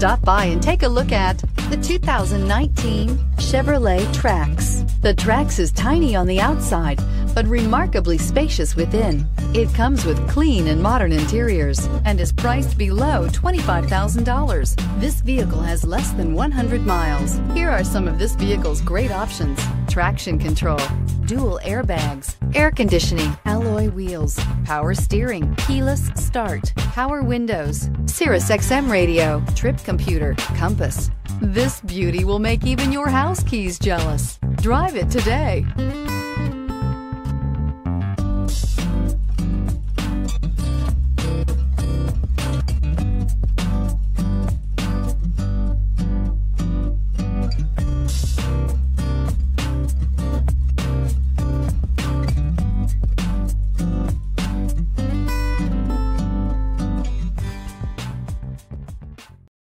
Stop by and take a look at the 2019 Chevrolet Trax. The Trax is tiny on the outside, but remarkably spacious within. It comes with clean and modern interiors and is priced below $25,000. This vehicle has less than 100 miles. Here are some of this vehicle's great options: traction control, dual airbags, air conditioning, alloy wheels, power steering, keyless start, power windows, Sirius XM radio, trip computer, compass. This beauty will make even your house keys jealous. Drive it today.